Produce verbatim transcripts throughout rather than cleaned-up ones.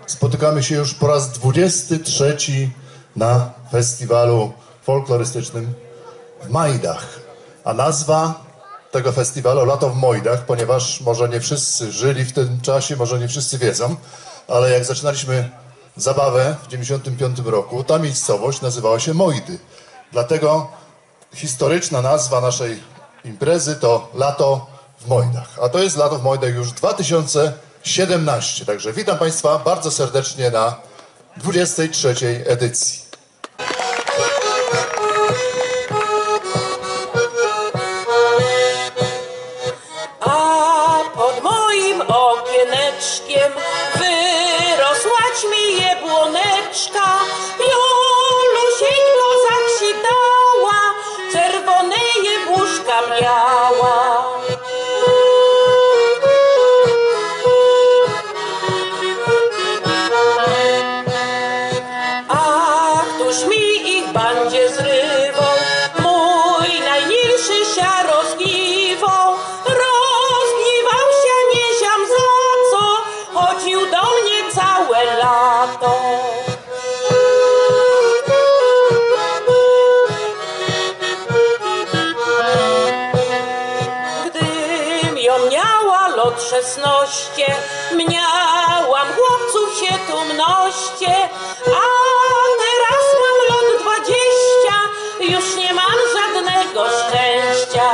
spotykamy się już po raz dwudziesty trzeci na festiwalu folklorystycznym w Majdach. A nazwa tego festiwalu Lato w Mojdach, ponieważ może nie wszyscy żyli w tym czasie, może nie wszyscy wiedzą, ale jak zaczynaliśmy zabawę w dziewięćdziesiątym piątym roku, ta miejscowość nazywała się Mojdy. Dlatego historyczna nazwa naszej imprezy to Lato w Mojdach. A to jest Lato w Mojdach już dwa tysiące siedemnaście. Także witam Państwa bardzo serdecznie na dwudziestej trzeciej edycji. A pod moim okieneczkiem wyrosła ćmie błoneczka. Jolusieńko zakwitała, czerwone jabłuszka miała. A któż mi ich bandzie zrywał, mój najmilszy sia rozgniwał. Rozgniewał się nieziam za co, chodził do mnie całe lato. Gdym ją miała lot szesnaście, miałam chłopców się tu mnoście, a teraz mam lot dwadzieścia, już nie mam żadnego szczęścia.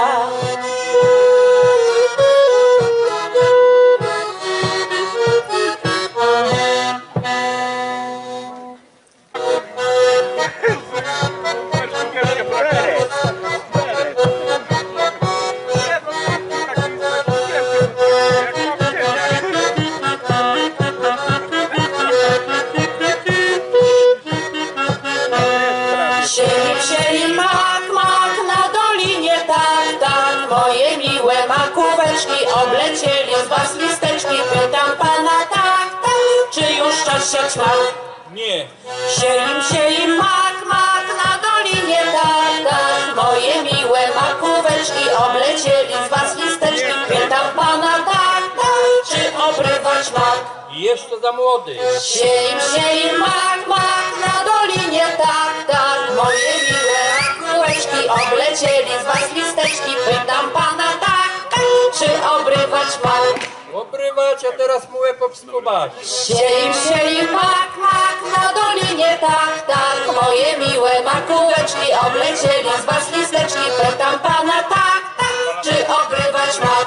Oblecieli z was listeczki, pytam pana tak, tak, czy już czas siać mak? Nie. Sieim, sieim, mak, mak, na dolinie tak, tak, moje miłe makóweczki, oblecieli z was listeczki, pytam pana tak, tak, czy obrywać mak? Jeszcze za młody. Sieim, sieim, mak, mak, na dolinie tak, tak, moje miłe makóweczki, oblecieli z was listeczki, pytam pana tak, czy obrywać mak? Obrywać, a teraz mułę popskubać. Sieim, sieim, mak, mak, na dolinie tak, tak, moje miłe makóweczki, oblecieli z was listeczki, pytam pana tak, tak, czy obrywać mak?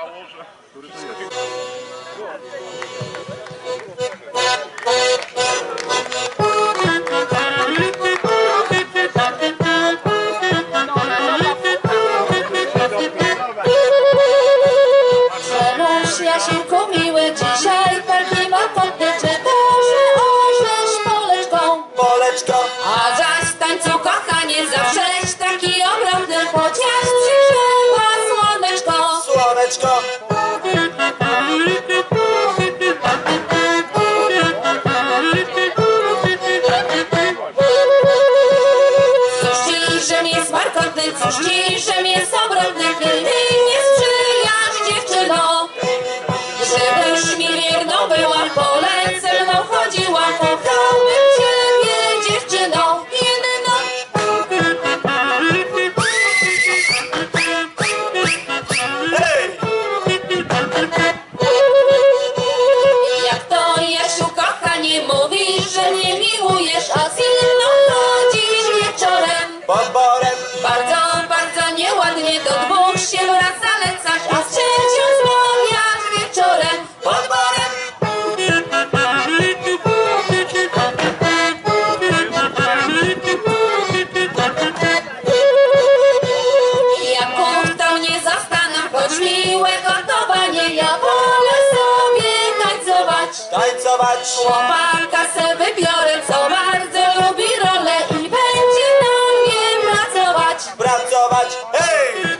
Jasienku miły, dzisiaj taki ma podny, czy też oślesz poleczką? Poleczko, A zaś w tańcu kochanie zawsześ taki ogromny, chociaż przygrzewa słoneczko. słoneczko, Cóż ci, że jest markotny, cóż ci, że jest obrotny, kiedy nie sprzyjasz dziewczyno. Żebyś mi wierną była, pole ze mną chodziła, kochałbym ciebie dziewczyno, jedyną. hej! Jak to Jasiu kochanie mówisz, że mnie miłujesz, a z inną chodzisz wieczorem. Pod borem, Bardzo, bardzo nieładnie do dwóch się raz zalecasz, a z trzecią zmawiasz wieczorem. pod borem, Jak kuchtał nie zastanę, choć miłe gotowanie, ja wolę sobie tańcować. tańcować, Chłopaka se wybiorę, co bardzo lubi rolę i będzie na mnie pracować. pracować, hej!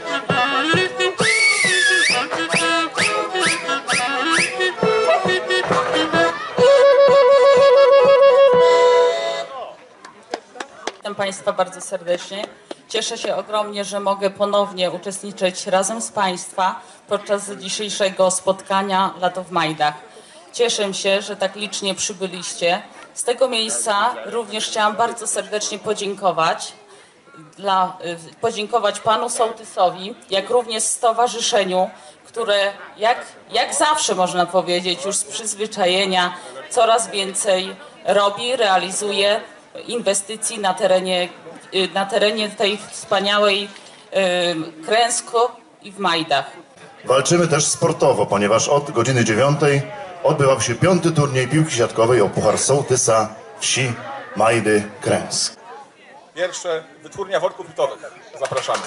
Witam Państwa bardzo serdecznie. Cieszę się ogromnie, że mogę ponownie uczestniczyć razem z Państwa podczas dzisiejszego spotkania Lato w Majdach. Cieszę się, że tak licznie przybyliście. Z tego miejsca również chciałam bardzo serdecznie podziękować dla, podziękować panu sołtysowi, jak również stowarzyszeniu, które jak, jak zawsze można powiedzieć już z przyzwyczajenia coraz więcej robi, realizuje inwestycji na terenie, na terenie tej wspaniałej y, Kręsko i w Majdach. Walczymy też sportowo, ponieważ od godziny dziewiątej odbywał się piąty turniej piłki siatkowej o Puchar Sołtysa Wsi Majdy Kręsk. Pierwsze wytwórnia worków pitowych. Zapraszamy.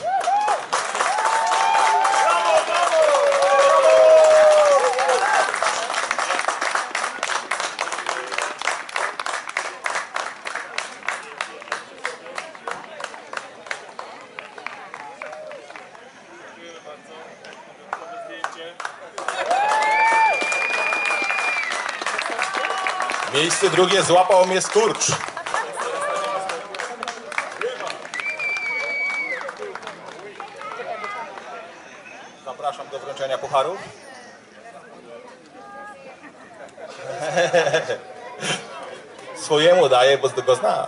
Miejsce drugie złapał mnie skurcz. Zapraszam do wręczenia pucharu. Swojemu daję, bo go zna.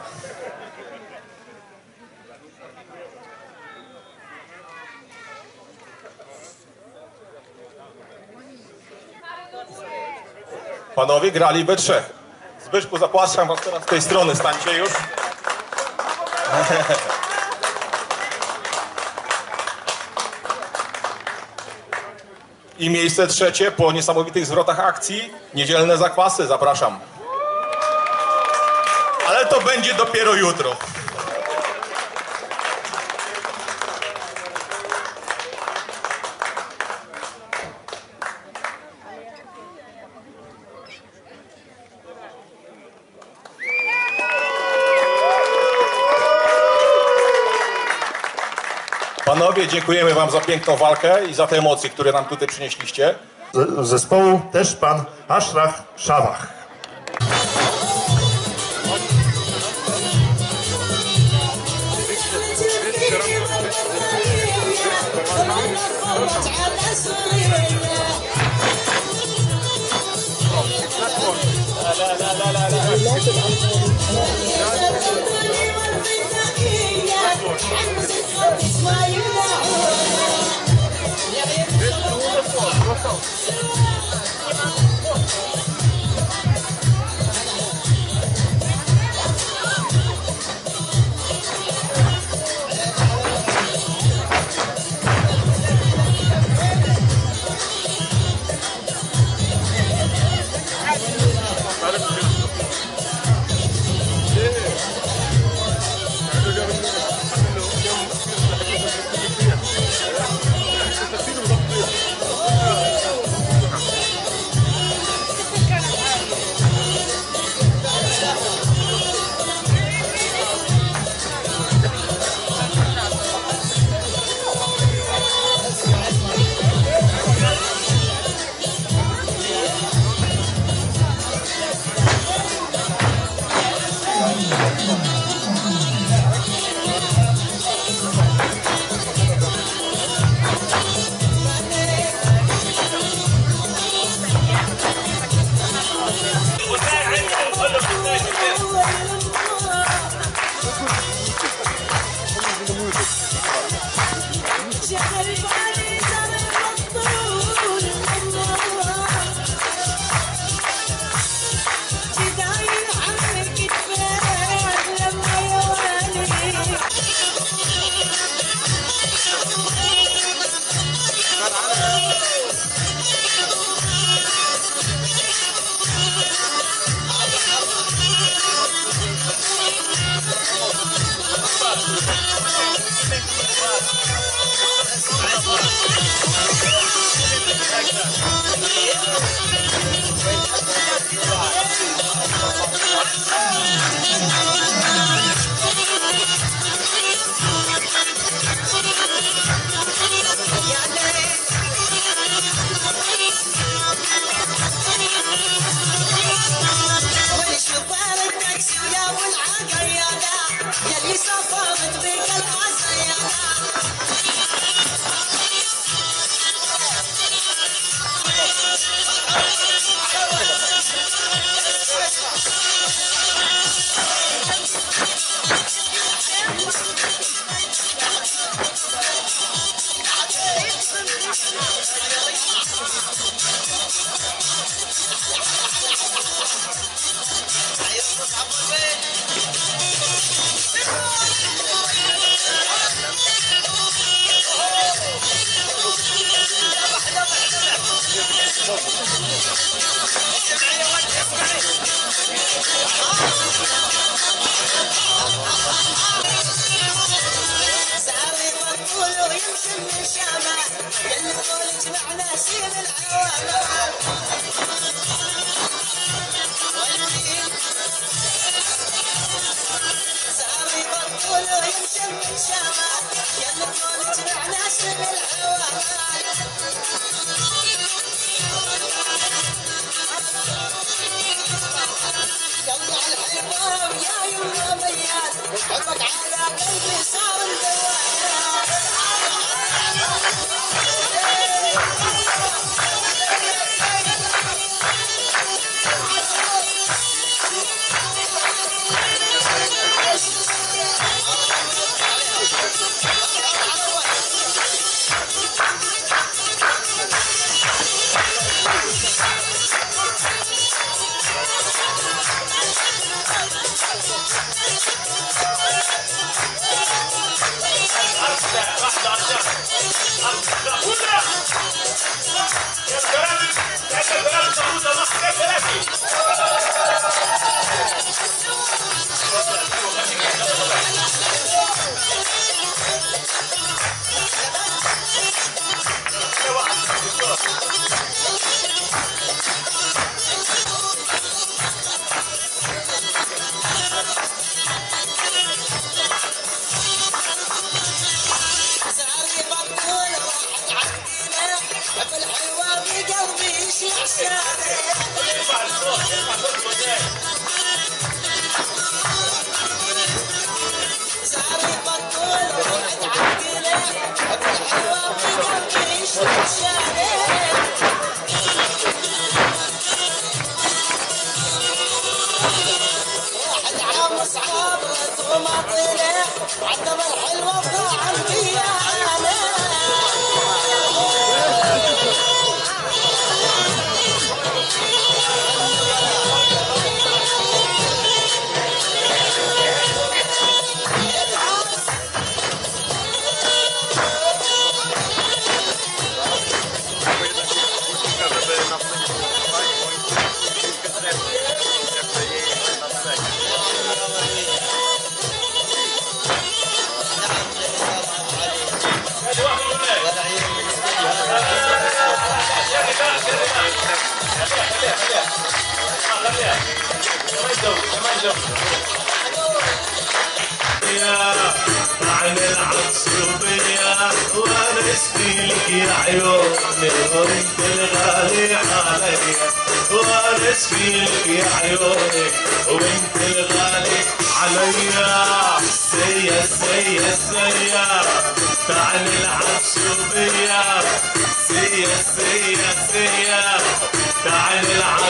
Panowie grali we trzech. Zbyszku, zapłaszczam was teraz z tej strony, stańcie już. I miejsce trzecie po niesamowitych zwrotach akcji, niedzielne zakwasy, zapraszam. Ale to będzie dopiero jutro. Panowie, dziękujemy wam za piękną walkę i za te emocje, które nam tutaj przynieśliście. Z zespołu też pan Ashraf Szawach. عن العصبية وانا اشكيلك يا عيوني وانت الغالي عليا وانا اشكيلك يا عيوني وانت الغالي عليا سيا سيا سيا تعال العصبية سيا سيا سيا تعال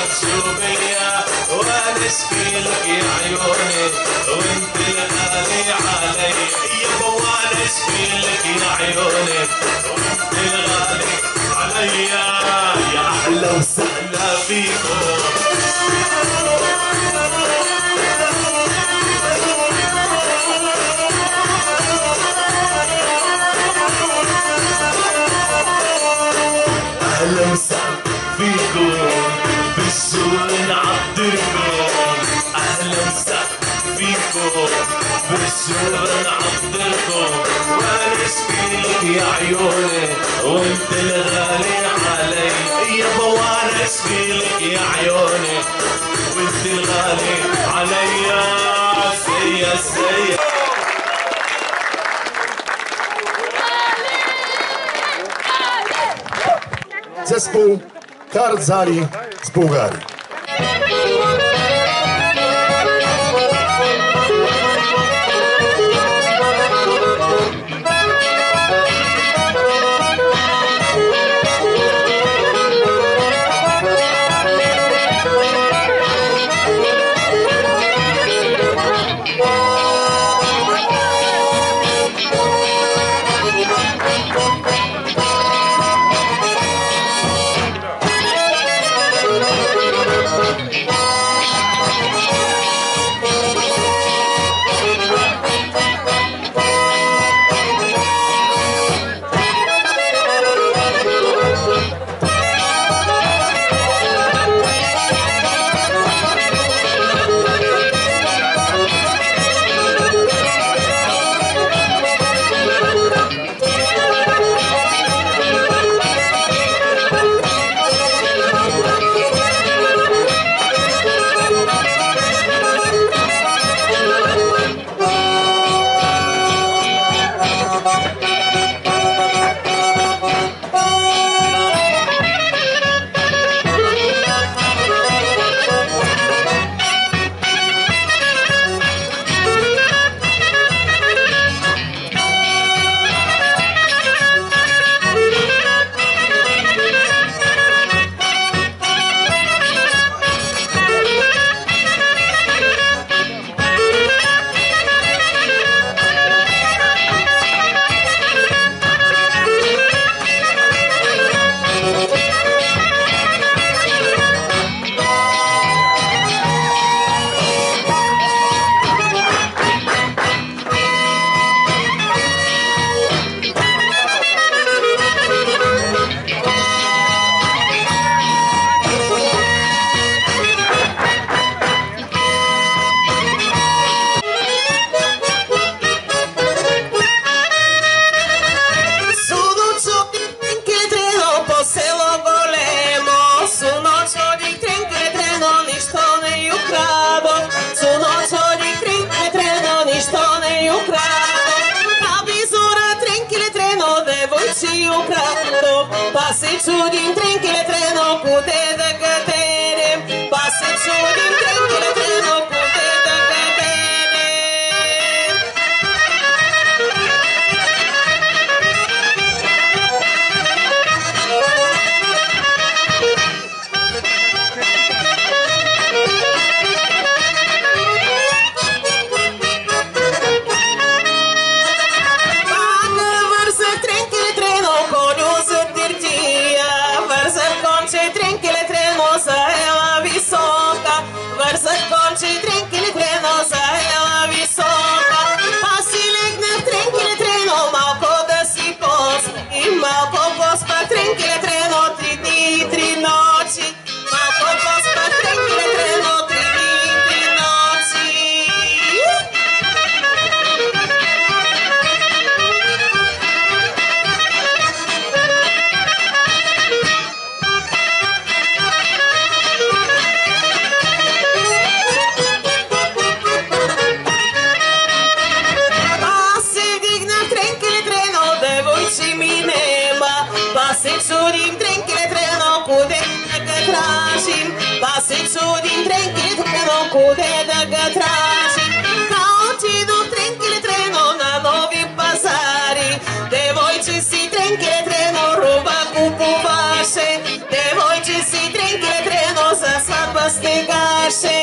العصبية وانا اشكيلك يا عيوني وانت الغالي علي يابا وانا اشكيلك يا عيوني وانت الغالي علي يا احلى وسهلا بيكم اهلا وسهلا فيكم بالسوق نعبدلكم اهلا وسهلا فيكم بالسوق نعبدلكم وانا اشكيلك يا عيوني وانت الغالي علي يابا وانا اشكيلك يا عيوني وانت الغالي علي سيا سيا Zespół Kardzali z Bułgarii. noche tren que le treno zajęła wysoka. Pasi legnę w tren que le treno, małko da si pospi. Małko pospa tren que le treno, tri dni i tri noci. Małko pospa tren que le treno, tri dni i tri noci. Passeggio tren che le treno, cude da tracim. Passeggio tren che le treno, cude da tracim. Cauci do tren che le treno na novi bazari. Devojci si tren che le treno, roba kupovaše. Devojci si tren che le treno, za svadba stegaše.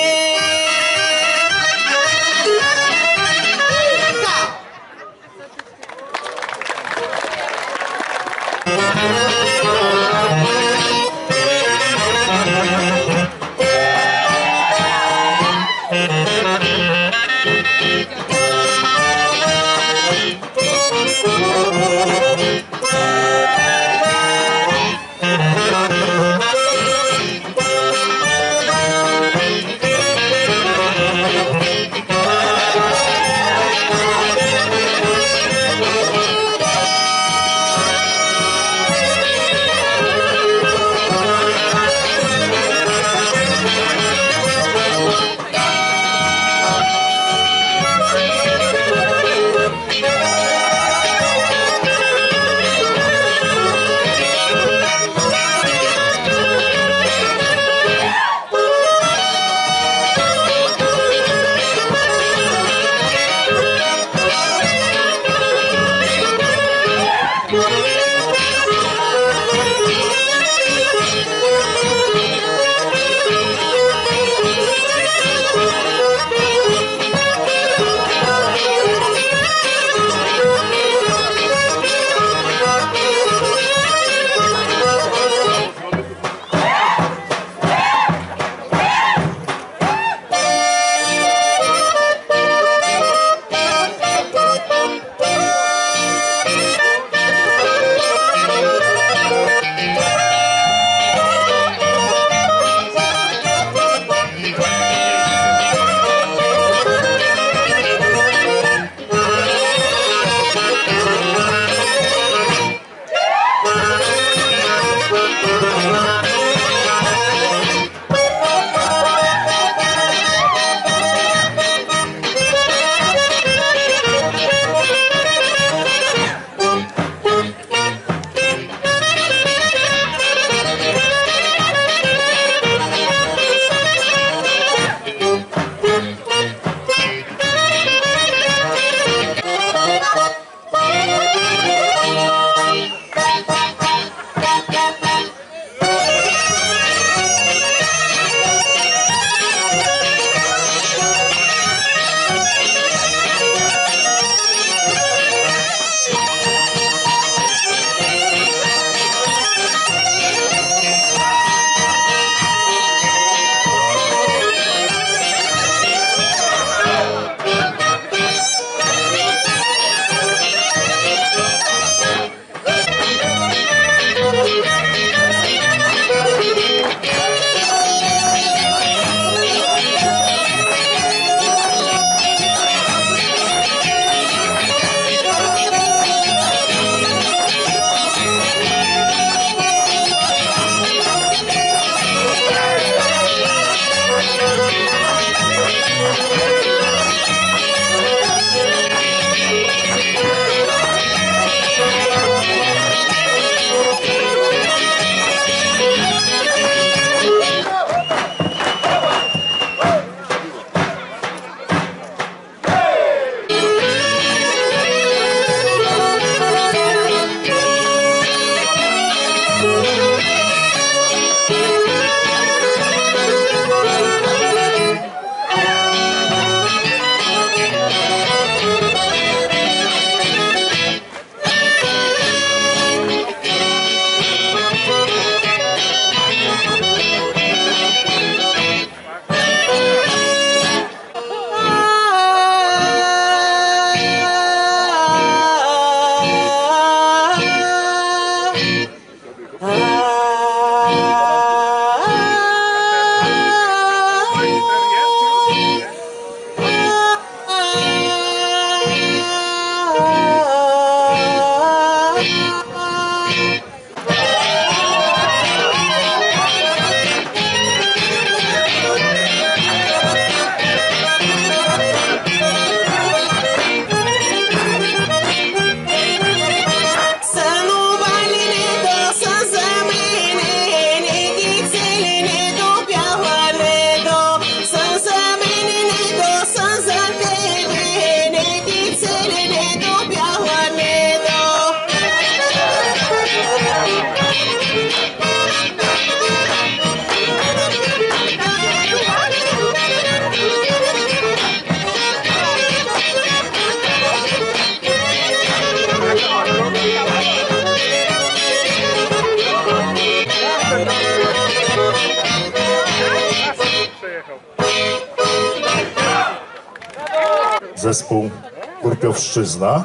zespół Kurpiowszczyzna.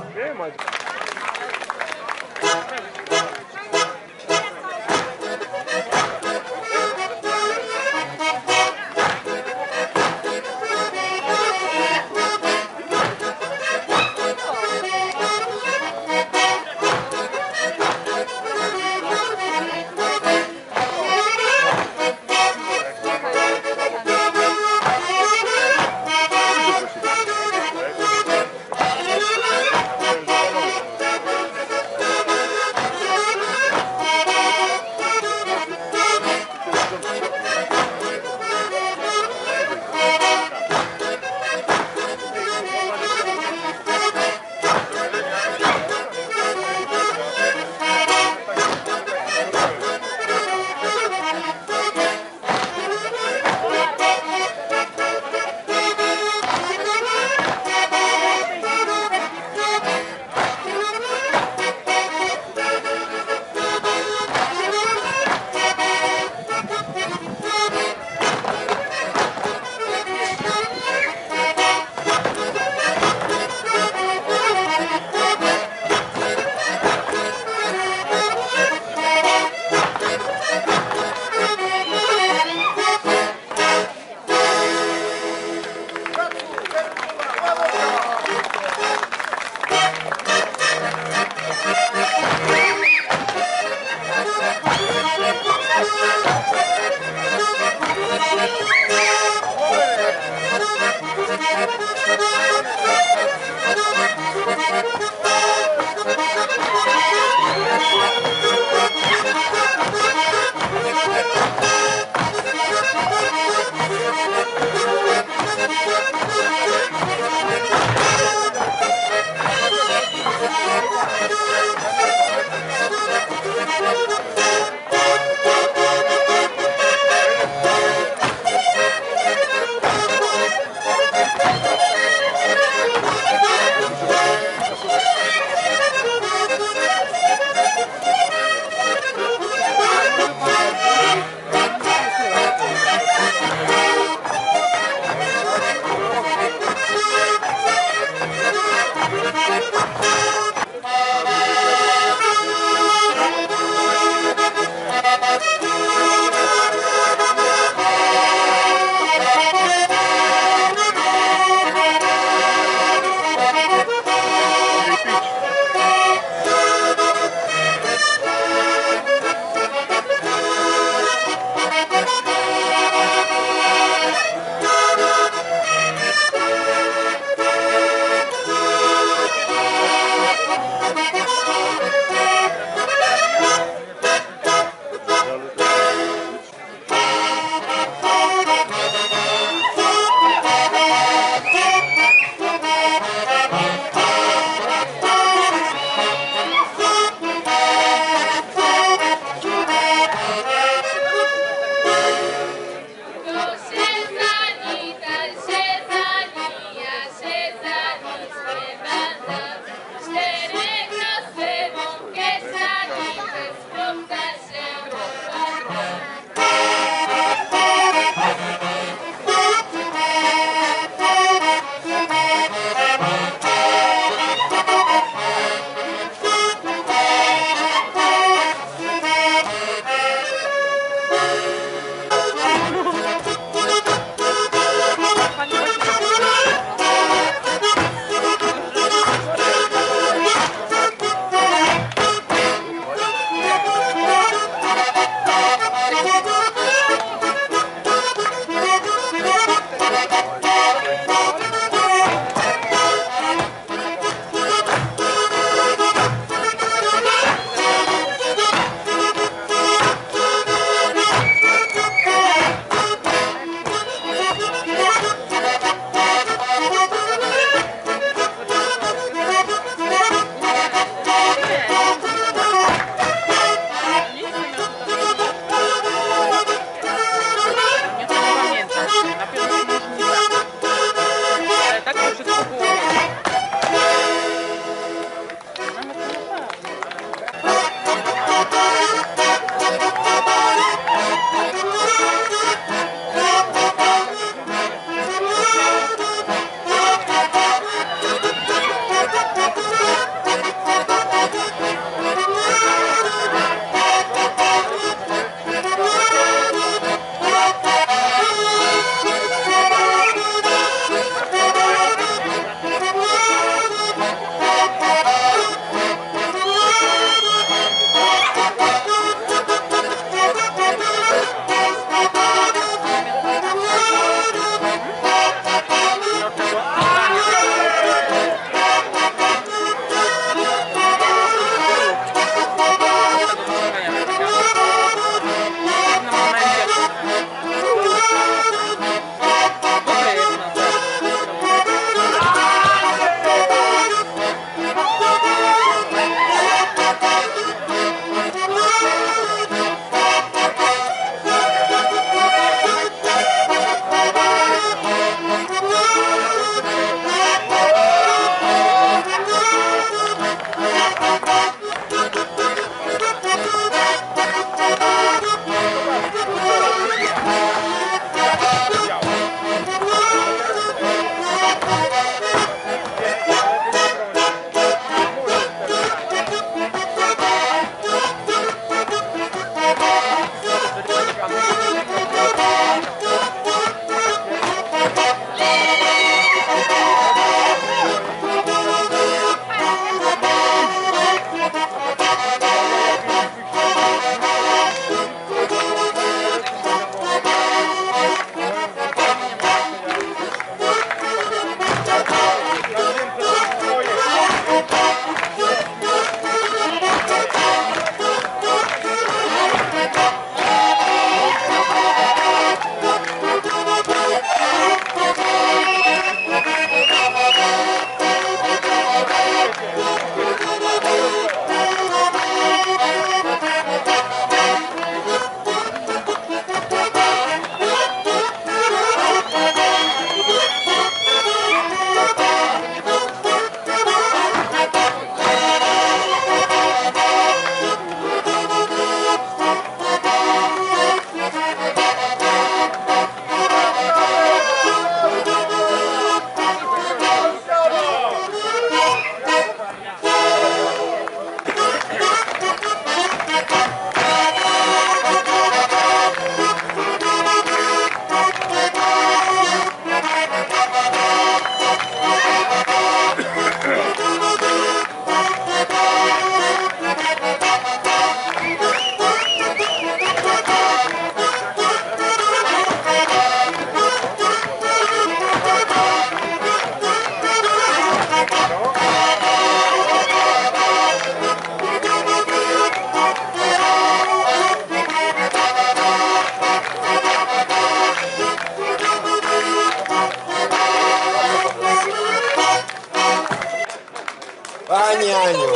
Pani Aniu.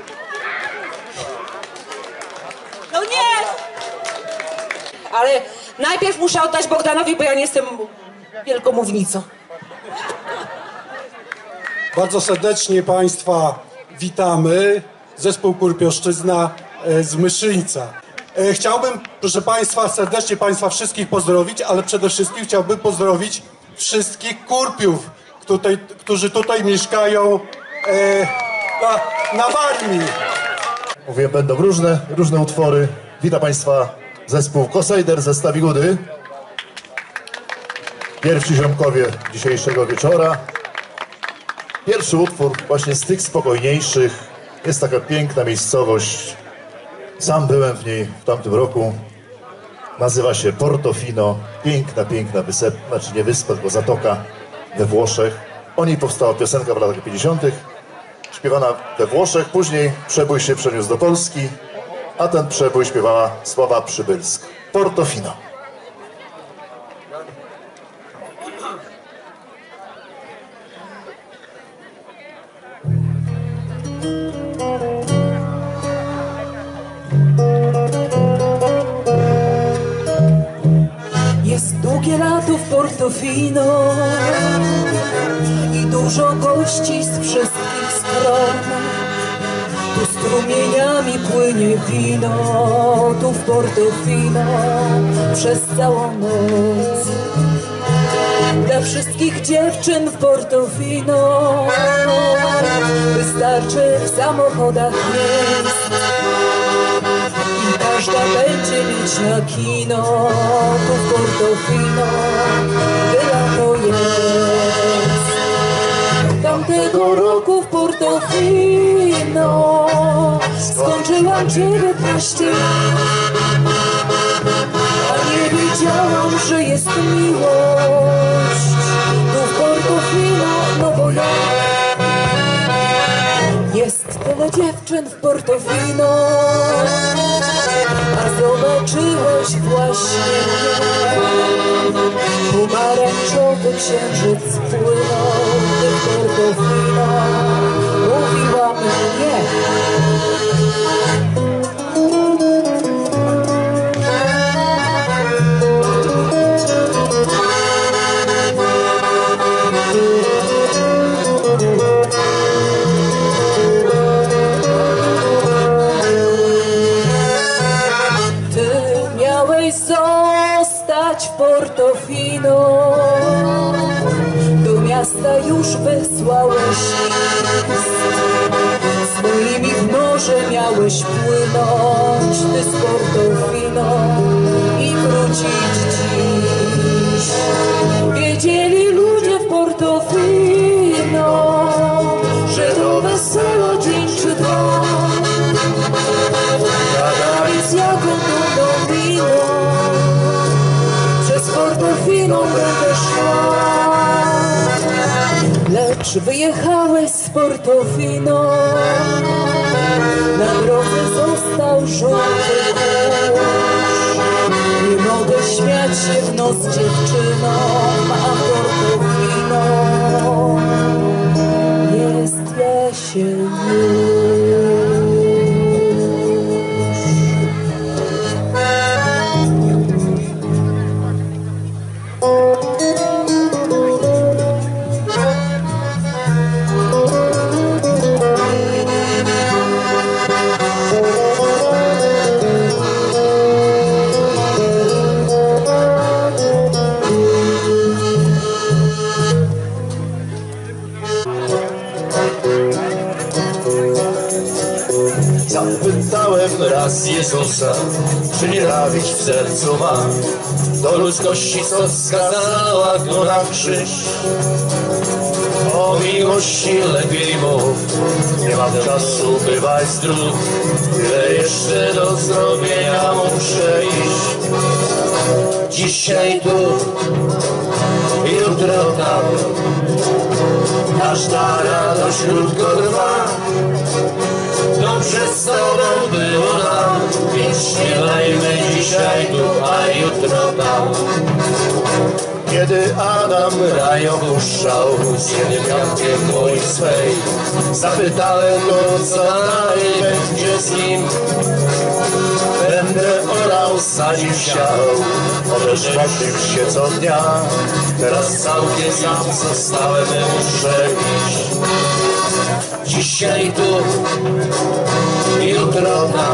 No nie! Ale najpierw muszę oddać Bogdanowi, bo ja nie jestem wielkomównicą. Bardzo serdecznie Państwa witamy. Zespół Kurpioszczyzna e, z Myszyńca. E, Chciałbym, proszę Państwa, serdecznie Państwa wszystkich pozdrowić, ale przede wszystkim chciałbym pozdrowić wszystkich kurpiów, tutaj, którzy tutaj mieszkają e, na, na Warmii. Mówię, będą różne, różne utwory. Witam Państwa zespół Kosejder ze Stawigudy. Pierwsi ziomkowie dzisiejszego wieczora. Pierwszy utwór właśnie z tych spokojniejszych. Jest taka piękna miejscowość. Sam byłem w niej w tamtym roku. Nazywa się Portofino. Piękna, piękna wysep, znaczy nie wyspa, tylko zatoka we Włoszech. O niej powstała piosenka w latach pięćdziesiątych. Śpiewana we Włoszech. Później przebój się przeniósł do Polski, a ten przebój śpiewała Sława Przybylsk. Portofino. Jest długie lato w Portofino i dużo gości z wszystkich stron. Tu strumieniami płynie wino, tu w Portofino przez całą noc. Dla wszystkich dziewczyn w Portofino wystarczy w samochodach miejsc. I każda będzie mieć na kino, tu w Portofino byle to jest. Tamtego roku w Portofino skończyłam dziewiętnaście lat, a nie wiedziałam, że jest miłość tu w Portofino, no bo ja. Jest tyle dziewczyn w Portofino, a zobaczyłeś właśnie mnie. Pomarańczowy księżyc płynął w Portofino, mówiła mi nie. Zostać w Portofino, do miasta już wysłałeś list. Z moimi w morze miałeś płynąć, ty z Portofino i wrócić dziś. Wiedzieli ludzie w Portofino, że to wesoło dzień czy dwa. Gadali z jaką to dominą, przez Portofino będę szła. Lecz wyjechałeś z Portofino, na drodze został żółty kurz. Nie mogę śmiać się w nos dziewczyną, a Portofino jest jesień już. Zapytałem raz Jezusa, czy nienawiść w sercu ma do ludzkości, co skazała go na krzyż. O miłości lepiej mów, nie mam czasu, bywaj zdrów, tyle jeszcze do zrobienia muszę iść. Dzisiaj tu, jutro tam, każda radość krótko trwa. Dobrze z tobą było nam, więc śpiewajmy dzisiaj tu, a jutro tam. Nie Kiedy Adam raj opuszczał z niemniakiem mojej swej, zapytałem go, co dalej będzie z nim. Będę orał, sadził, siał, chociaż modlił się co dnia. Teraz całkiem sam zostałem, muszę iść. Dzisiaj tu, jutro tam,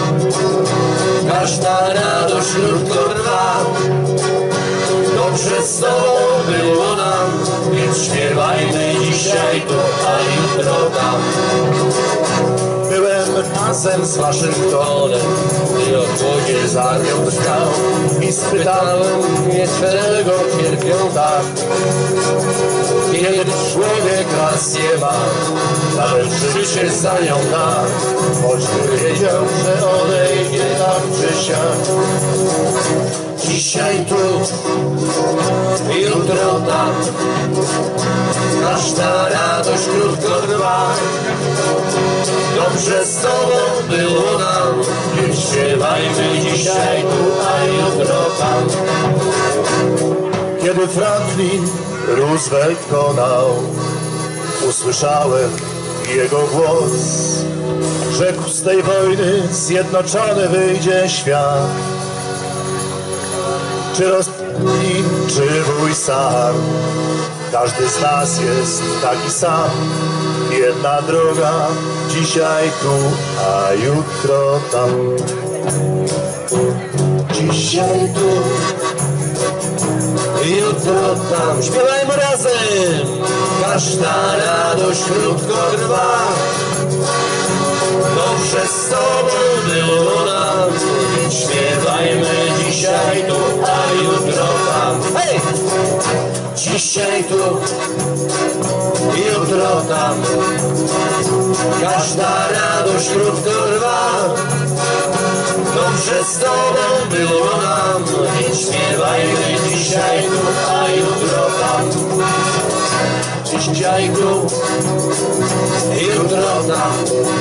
każda radość krótko trwa. Dobrze z tobą było nam, więc śpiewajmy dzisiaj tu, a jutro tam. Byłem razem z Waszyngtonem i odpowiedź z armią trwał i spytałem mnie, czego cierpią tak. Kiedy człowiek rację ma, nawet życie za nią da, choćby wiedział, że odejdzie tak czy siak. Dzisiaj tu, jutro tam, każda radość krótko trwa. Dobrze z tobą było nam, więc śpiewajmy dzisiaj tu, a jutro tam. Kiedy Franklin Roosevelt konał, usłyszałem jego głos. Rzekł, z tej wojny zjednoczony wyjdzie świat. Czy Rosji, czy wuj sam, każdy z nas jest taki sam. Jedna droga, dzisiaj tu, a jutro tam. Dzisiaj tu, jutro tam. Śpiewajmy razem. Każda radość krótko trwa. Dobrze z tobą było nam, więc śpiewajmy dzisiaj tu, a jutro tam. Hej! Dzisiaj tu, jutro tam. Każda radość krótko trwa. Dobrze z tobą było nam, więc śpiewajmy dzisiaj tu, a jutro tam. Dzisiaj tu, jutro tam.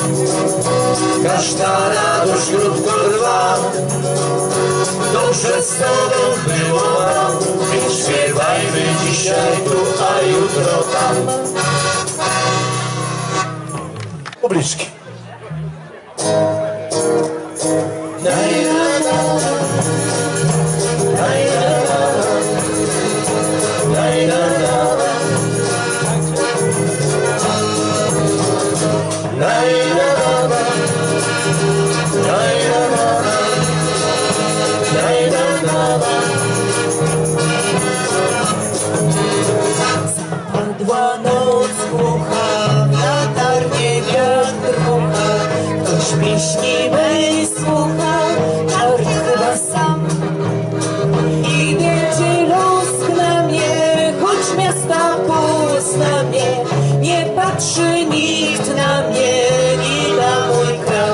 Każda radość krótko trwa. Dobrze z tobą było nam, więc śpiewajmy dzisiaj tu, a jutro tam. Publiczki. Zapadła noc głucha, latarnie wiatr pucha, ktoś pieśni mej słucha, czart chyba sam. I wiedzie los na mnie, choć miasta pozna mnie, nie patrzy nikt na mnie i na mój kram.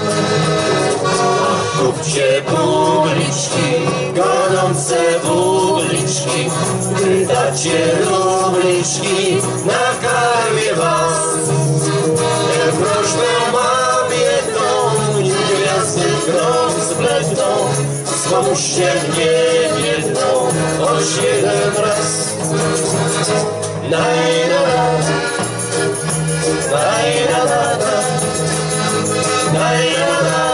Kupcie publiczki, gorące publiczki, gdy dacie rubliczki, nakarmię was. Tę prośbę mam jedną, gwiazdy krok zbledną, pomóżcie mnie jedną, choć jeden raz. Najra, najra, najra, najra.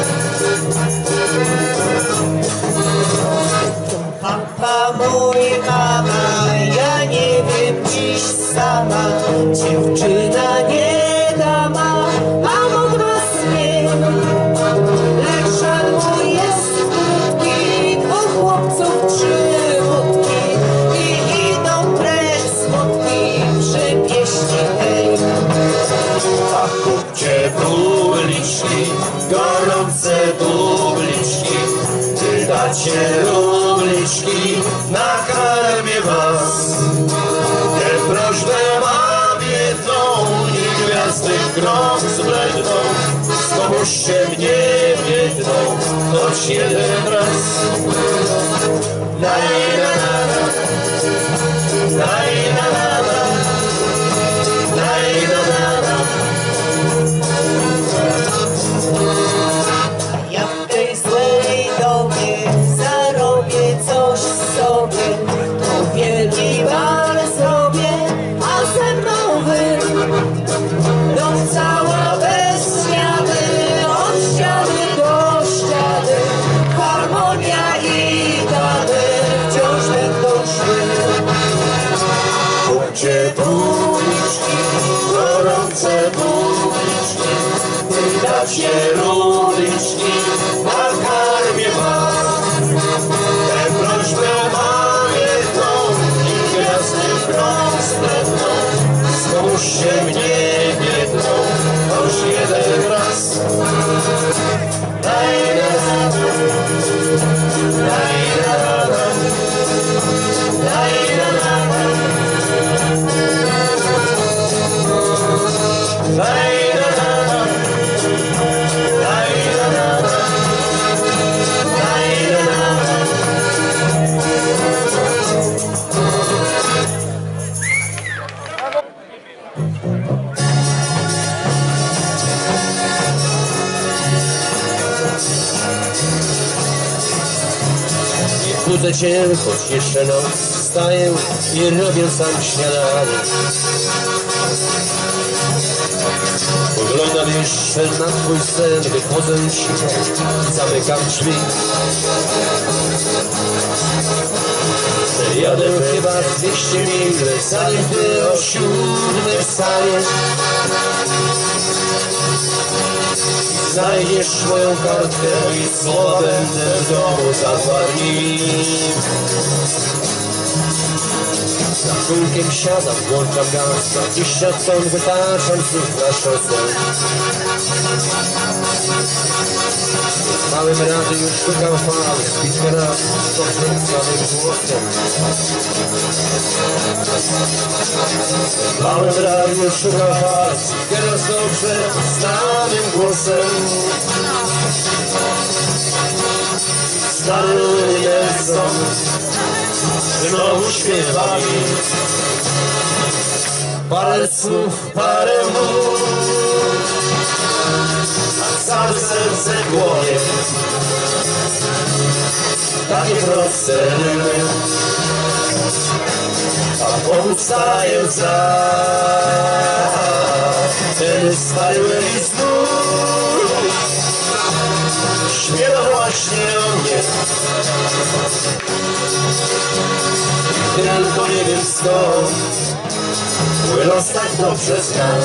Papa mój, mama, ja nie wiem dziś sama, dziewczyna nie dama, a modra smiem. Lecz żal mój jest krótki, dwóch chłopców trzy łódki i idą precz smutki przy pieśni tej. A kupcie publiczki, gorące publiczki, gdy dacie rubliczki, nakarmię was. Tę prośbę mam jedną, i gwiazdy krok zbledną, pomóżcie mnie jedną, choć jeden raz. Najra, najra, najra. Ja w tej złej dobie zarobię coś sobie, to wielu buliczki, gorące buliczki, wydacie ruliczki, nakarmię was. Tę prośbę mam jedną i gwiazdy prąd spletną, zmuście mnie biedną, choć jeden raz. Daj radę, daj radę, daj radę, daj radę, daj radę, daj radę. Budzę cię, choć jeszcze noc, wstaję i robię sam śniadanie. Poglądam jeszcze na twój sen, wychodzę cicho, zamykam drzwi. Jadę chyba dwieście mil, zanim ty o siódmej wstaniesz. Znajdziesz moją kartkę i słowa będę w domu za dwa dni. Za kulkiem siadam, włączam gaz, dwadzieścia ton wytaczam znów na szosę. W małym rady już szukam fal, bitwę raz, to słabym głosem. W małym radiu szukam fal, teraz dobrze znanym głosem. Stary Nelson znowu śpiewa mi parę słów, parę mów, a całe serce płonie. Takie proste rymy, a powstaje za ten stary znów. Śpiewa właśnie o mnie, tylko nie wiem skąd mój los tak dobrze znam.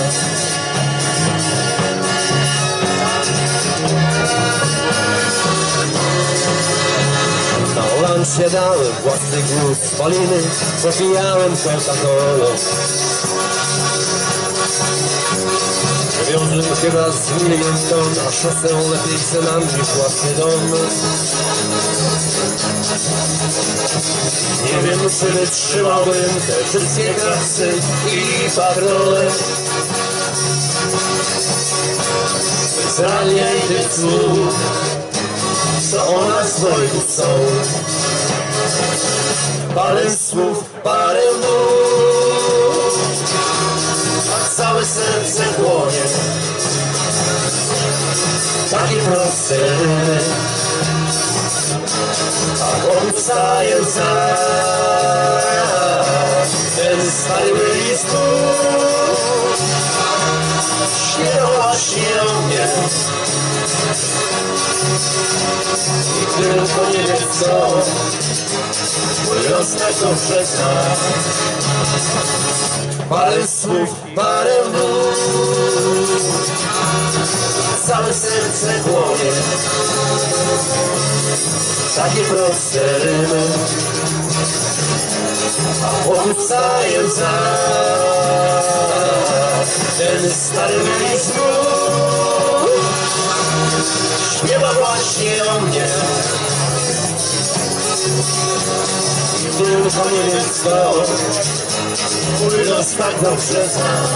Na olancie dałem własny głód spaliny, popijałem Coca-Colą. Wiozłem chyba z milion ton, a szosę lepiej chce nam niż własny dom. Nie wiem, czy wytrzymałbym te wszystkie krasy i patrole. Zranień tych słów, co o nas dwojgu są. Parę słów, parę mów, a całe serce płonie. Takie proste rymy, a powstaje za ten stary list. Śpiewa właśnie o mnie i tylko nie wiem co mój los tak dobrze zna. Parę słów, parę mów, całe serce płonie. Takie proste rymy, a powstaje za ten stary list. Śpiewa właśnie o mnie i tylko nie wiem skąd mój los tak dobrze zna.